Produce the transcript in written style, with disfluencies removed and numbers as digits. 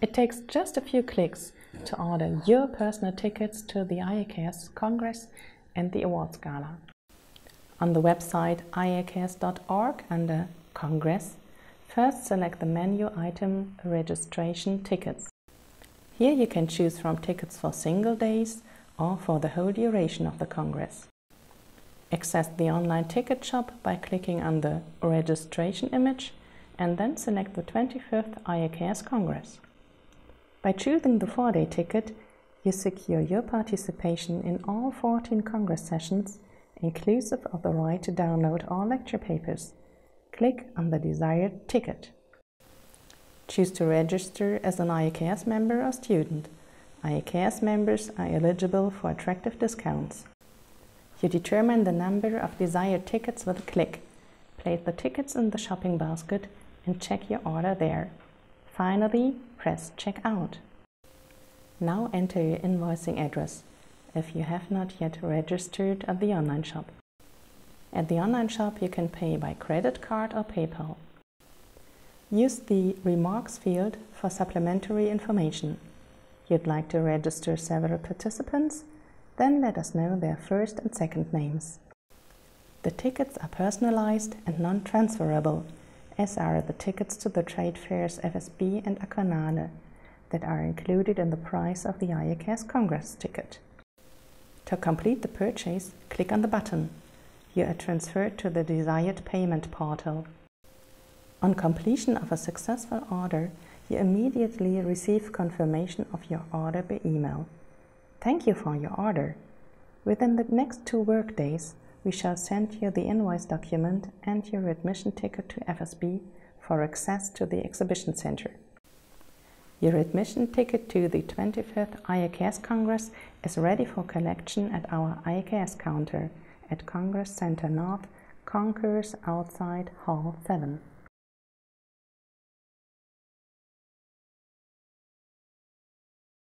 It takes just a few clicks to order your personal tickets to the IAKS Congress and the Awards Gala. On the website iaks.org under Congress, first select the menu item Registration Tickets. Here you can choose from tickets for single days or for the whole duration of the Congress. Access the online ticket shop by clicking on the registration image and then select the 25th IAKS Congress. By choosing the 4-day ticket, you secure your participation in all 14 Congress sessions, inclusive of the right to download all lecture papers. Click on the desired ticket. Choose to register as an IAKS member or student. IAKS members are eligible for attractive discounts. You determine the number of desired tickets with a click. Place the tickets in the shopping basket and check your order there. Finally, press Checkout. Now enter your invoicing address, if you have not yet registered at the online shop. At the online shop you can pay by credit card or PayPal. Use the Remarks field for supplementary information. You'd like to register several participants? Then let us know their first and second names. The tickets are personalized and non-transferable, as are the tickets to the trade fairs FSB and Aquanale that are included in the price of the IAKS Congress ticket. To complete the purchase, click on the button. You are transferred to the desired payment portal. On completion of a successful order, you immediately receive confirmation of your order by email. Thank you for your order. Within the next 2 work days, we shall send you the invoice document and your admission ticket to FSB for access to the exhibition center. Your admission ticket to the 25th IAKS Congress is ready for collection at our IAKS counter at Congress Center North, Concourse outside Hall 7.